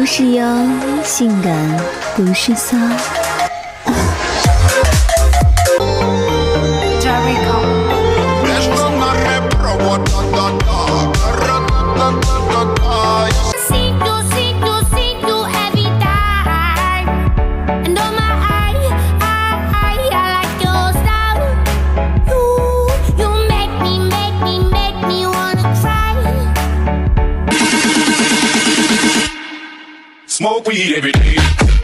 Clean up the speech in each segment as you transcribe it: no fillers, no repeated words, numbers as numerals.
不是优，性感不是骚。 Smoke weed every day.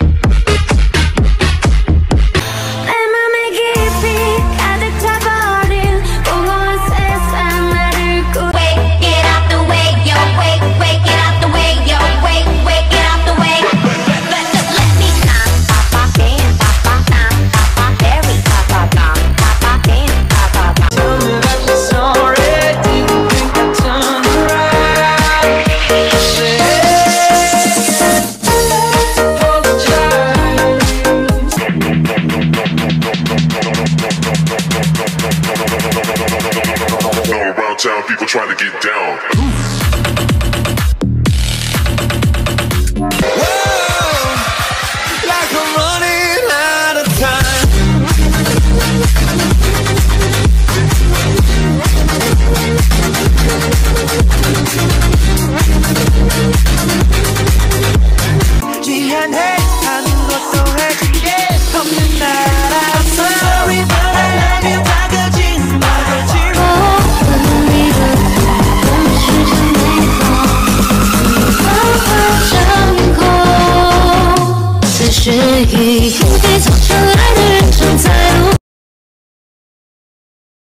Town people trying to get down. Whoa, like I'm running out of time. 미안해 하는 것도 해줄게 없는 나라. I'm sorry but I love you. 다가진 말하지. 是雨。